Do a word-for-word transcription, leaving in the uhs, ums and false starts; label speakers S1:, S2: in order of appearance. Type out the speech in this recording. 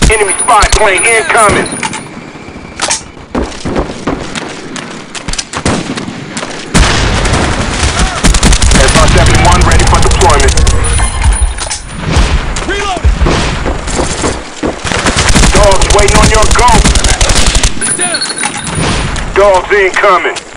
S1: Enemy spy plane incoming. S R seventy-one ready for deployment.
S2: Reloading!
S1: Dogs waiting on your go.
S2: Down!
S1: Dogs incoming.